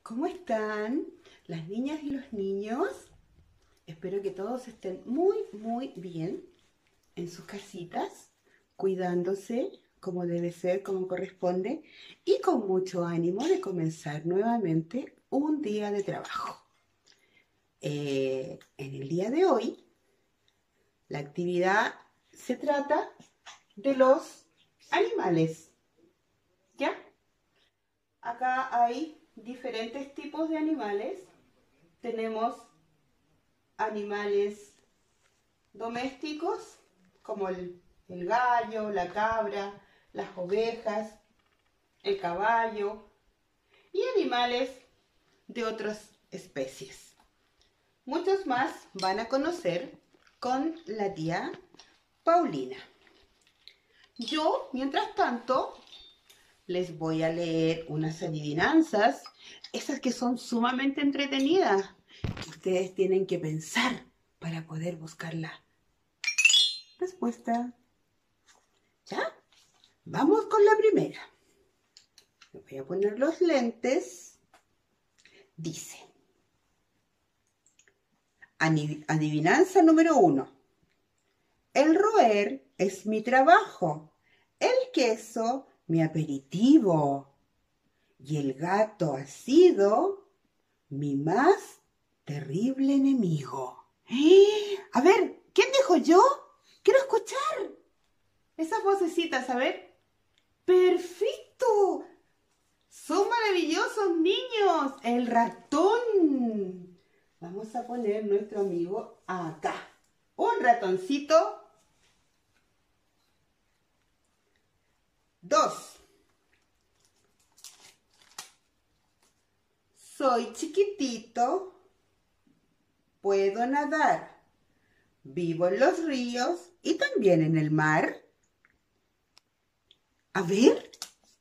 ¿Cómo están las niñas y los niños? Espero que todos estén muy bien en sus casitas, cuidándose como debe ser, como corresponde, y con mucho ánimo de comenzar nuevamente un día de trabajo. En el día de hoy, la actividad se trata de los animales, ¿ya? Acá hay diferentes tipos de animales. Tenemos animales domésticos, como el gallo, la cabra, las ovejas, el caballo, y animales de otras especies. Muchos más van a conocer con la tía Paulina. Yo, mientras tanto, les voy a leer unas adivinanzas, esas que son sumamente entretenidas, que ustedes tienen que pensar para poder buscar la respuesta. ¿Ya? Vamos con la primera. Me voy a poner los lentes. Dice: adivinanza número 1. El roer es mi trabajo, el queso mi aperitivo, y el gato ha sido mi más terrible enemigo. A ver, ¿quién dijo yo? Quiero escuchar esas vocecitas, a ver. ¡Perfecto! ¡Son maravillosos, niños! ¡El ratón! Vamos a poner nuestro amigo acá. Un ratoncito. 2. Soy chiquitito, puedo nadar, vivo en los ríos y también en el mar. A ver,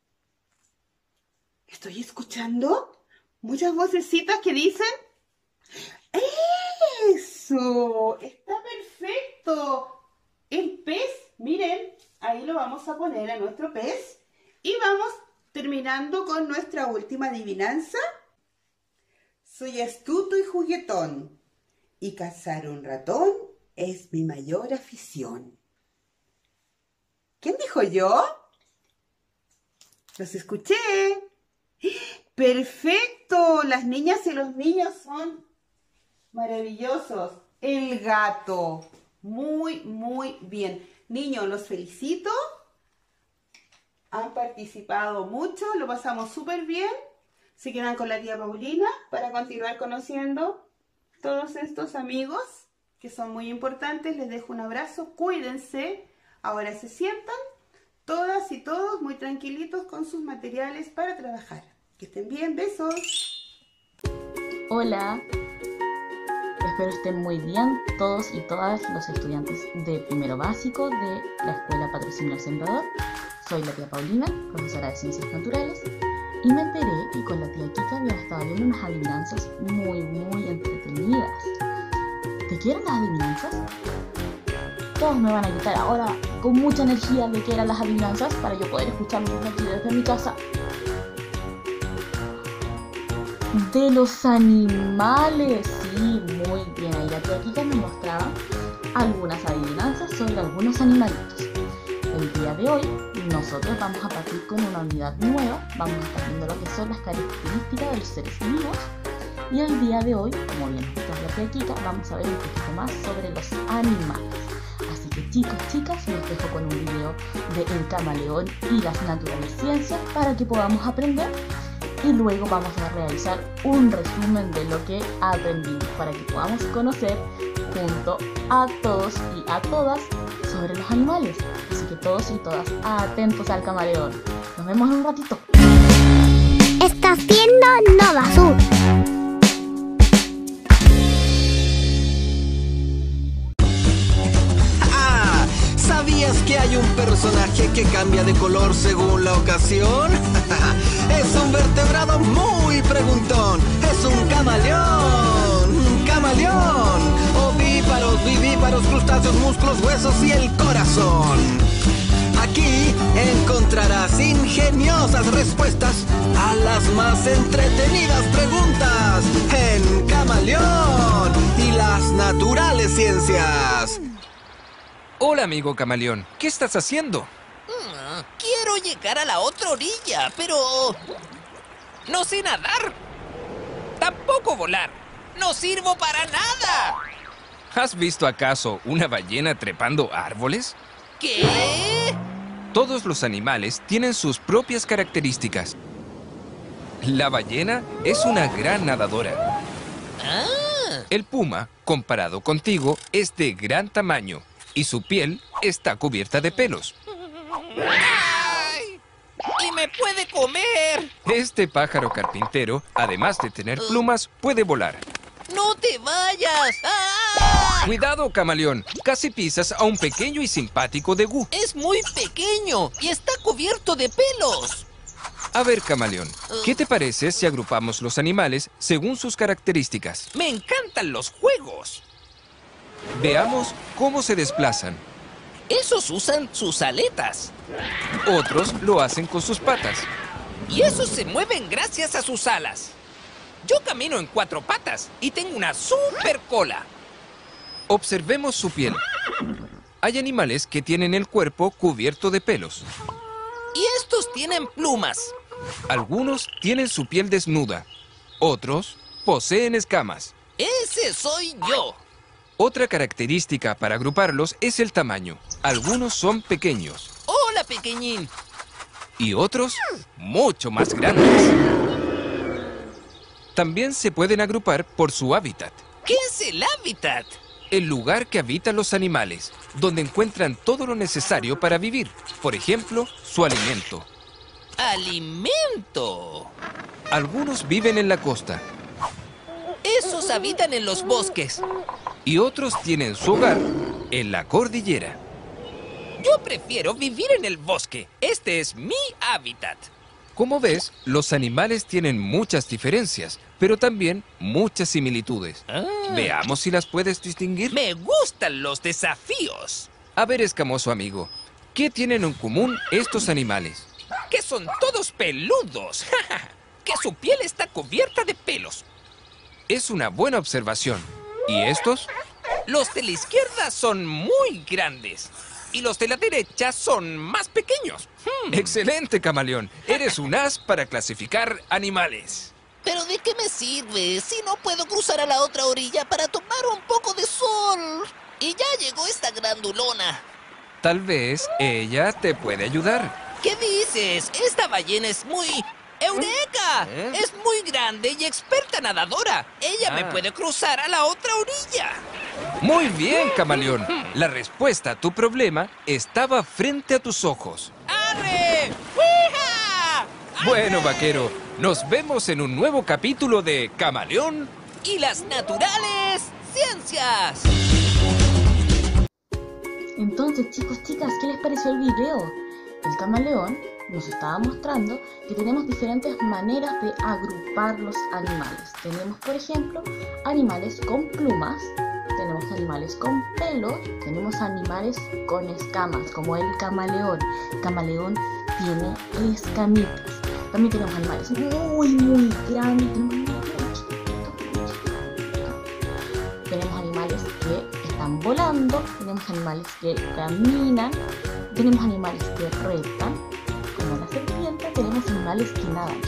estoy escuchando muchas vocecitas que dicen: ¡eso! ¡Está perfecto! El pez, miren, ahí lo vamos a poner a nuestro pez. Y vamos terminando con nuestra última adivinanza. Soy astuto y juguetón, y cazar un ratón es mi mayor afición. ¿Quién dijo yo? Los escuché. ¡Perfecto! Las niñas y los niños son maravillosos. El gato. Muy bien. Niños, los felicito. Han participado mucho, lo pasamos súper bien. Se quedan con la tía Paulina para continuar conociendo todos estos amigos que son muy importantes. Les dejo un abrazo, cuídense. Ahora se sientan todas y todos muy tranquilitos con sus materiales para trabajar. Que estén bien, besos. Hola, espero estén muy bien todos y todas los estudiantes de primero básico de la Escuela Patrocinio El Sembrador. Soy la tía Paulina, profesora de Ciencias Naturales, y me enteré que con la tía Kika había estado viendo unas adivinanzas muy entretenidas. ¿Te quieren las adivinanzas? Todos me van a gritar ahora con mucha energía de qué eran las adivinanzas para yo poder escucharlas aquí desde mi casa. De los animales, sí, muy bien. Ahí la tía Kika me mostraba algunas adivinanzas sobre algunos animalitos. El día de hoy nosotros vamos a partir con una unidad nueva. Vamos a estar viendo lo que son las características de los seres vivos. Y el día de hoy, como bien escuchó la tía Kika, vamos a ver un poquito más sobre los animales. Así que chicos, chicas, los dejo con un video de El Camaleón y las naturales ciencias para que podamos aprender. Y luego vamos a realizar un resumen de lo que aprendimos para que podamos conocer junto a todos y a todas sobre los animales. Así que todos y todas atentos al camaleón. Nos vemos en un ratito. Estás viendo Nova Sur. ¿Sabías que hay un personaje que cambia de color según la ocasión? Es un vertebrado muy preguntón. Es un camaleón. Un camaleón. Ovíparos, vivíparos, crustáceos, músculos, huesos y el corazón. Aquí encontrarás ingeniosas respuestas a las más entretenidas preguntas en Camaleón y las naturales ciencias. Hola, amigo camaleón. ¿Qué estás haciendo? Quiero llegar a la otra orilla, pero... no sé nadar. Tampoco volar. ¡No sirvo para nada! ¿Has visto acaso una ballena trepando árboles? ¿Qué? Todos los animales tienen sus propias características. La ballena es una gran nadadora. Ah, El puma, comparado contigo, es de gran tamaño y su piel está cubierta de pelos. ¡ay! ¡Y me puede comer! Este pájaro carpintero, además de tener plumas, puede volar. ¡No te vayas! ¡Ah! Cuidado, camaleón. Casi pisas a un pequeño y simpático degú. Es muy pequeño y está cubierto de pelos. A ver, camaleón, ¿qué te parece si agrupamos los animales según sus características? Me encantan los juegos. Veamos cómo se desplazan. Esos usan sus aletas. Otros lo hacen con sus patas. Y esos se mueven gracias a sus alas. Yo camino en 4 patas y tengo una super cola. Observemos su piel. Hay animales que tienen el cuerpo cubierto de pelos. Y estos tienen plumas. Algunos tienen su piel desnuda. Otros poseen escamas. Ese soy yo. Otra característica para agruparlos es el tamaño. Algunos son pequeños Hola, pequeñín. y otros mucho más grandes. También se pueden agrupar por su hábitat. ¿Qué es el hábitat? El lugar que habitan los animales, donde encuentran todo lo necesario para vivir. Por ejemplo, su alimento. Alimento. Algunos viven en la costa Esos habitan en los bosques. y otros tienen su hogar en la cordillera. Yo prefiero vivir en el bosque. Este es mi hábitat. Como ves, los animales tienen muchas diferencias, pero también muchas similitudes. Veamos si las puedes distinguir. Me gustan los desafíos. A ver, escamoso amigo, ¿qué tienen en común estos animales? Que son todos peludos. Que su piel está cubierta de pelos. Es una buena observación. ¿Y estos? Los de la izquierda son muy grandes. Y los de la derecha son más pequeños. Excelente, camaleón. Eres un as para clasificar animales. ¿Pero de qué me sirve si no puedo cruzar a la otra orilla para tomar un poco de sol? Y ya llegó esta grandulona. Tal vez ella te puede ayudar. ¿Qué dices? Esta ballena es muy... ¡Eureka! Es muy grande y experta nadadora. Ella me puede cruzar a la otra orilla. Muy bien, camaleón. La respuesta a tu problema estaba frente a tus ojos. ¡Arre! ¡Uija! Bueno, vaquero, nos vemos en un nuevo capítulo de Camaleón. Y las naturales ciencias. Entonces, chicos, chicas, ¿qué les pareció el video? El camaleón nos estaba mostrando que tenemos diferentes maneras de agrupar los animales. Tenemos, por ejemplo, animales con plumas, tenemos animales con pelo, tenemos animales con escamas, como el camaleón. El camaleón tiene escamitas. También tenemos animales muy grandes, tenemos animales que están volando, tenemos animales que caminan, tenemos animales que reptan, como la serpiente, tenemos animales que nadan.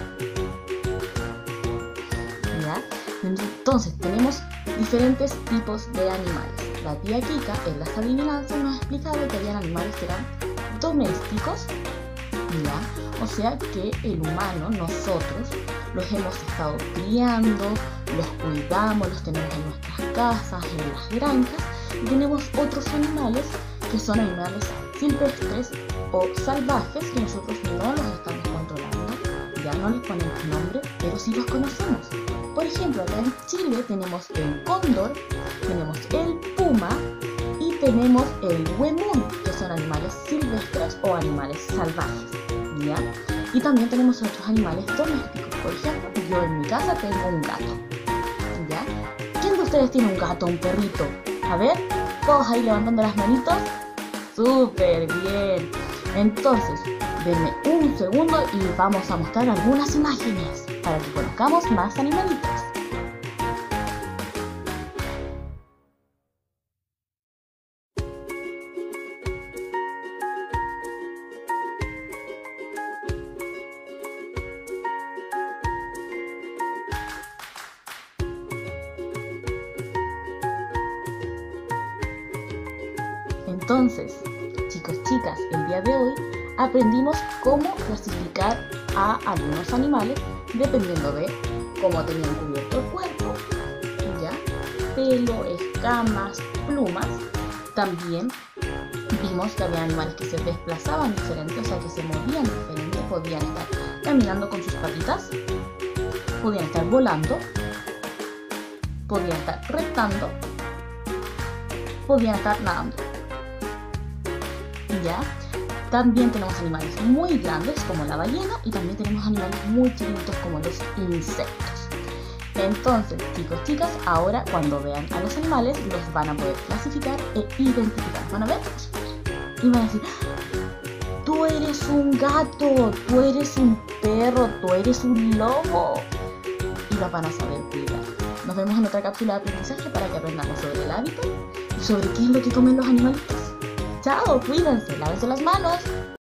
¿Ya? Entonces tenemos diferentes tipos de animales. La tía Kika en las adivinanzas nos explicaba que había animales que eran domésticos, ¿ya? O sea que el humano, nosotros, los hemos estado criando, los cuidamos, los tenemos en nuestras casas, en las granjas, y tenemos otros animales que son animales silvestres o salvajes que nosotros no los estamos controlando, ya no les ponemos nombre, pero sí los conocemos. Por ejemplo, acá en Chile tenemos el cóndor, tenemos el puma y tenemos el huemul, que son animales silvestres o animales salvajes, ¿ya? Y también tenemos otros animales domésticos. Por ejemplo, yo en mi casa tengo un gato, ¿ya? ¿Quién de ustedes tiene un gato o un perrito? A ver, todos ahí levantando las manitos. ¡Súper bien! Entonces, denme un segundo y vamos a mostrar algunas imágenes para que conozcamos más animalitos. Entonces, chicos, chicas, el día de hoy aprendimos cómo clasificar a algunos animales dependiendo de cómo tenían cubierto el cuerpo, ¿ya? Pelo, escamas, plumas. También vimos que había animales que se desplazaban diferente, o sea, que se movían diferente. Podían estar caminando con sus patitas, podían estar volando, podían estar reptando, podían estar nadando. ¿Ya? También tenemos animales muy grandes como la ballena y también tenemos animales muy chiquitos como los insectos. Entonces, chicos, chicas, ahora cuando vean a los animales los van a poder clasificar e identificar. Van a verlos y van a decir: tú eres un gato, tú eres un perro, tú eres un lobo. Y los van a saber cuidar. Nos vemos en otra cápsula de aprendizaje para que aprendamos sobre el hábitat y sobre qué es lo que comen los animalitos. Chao, cuídense, lávense las manos.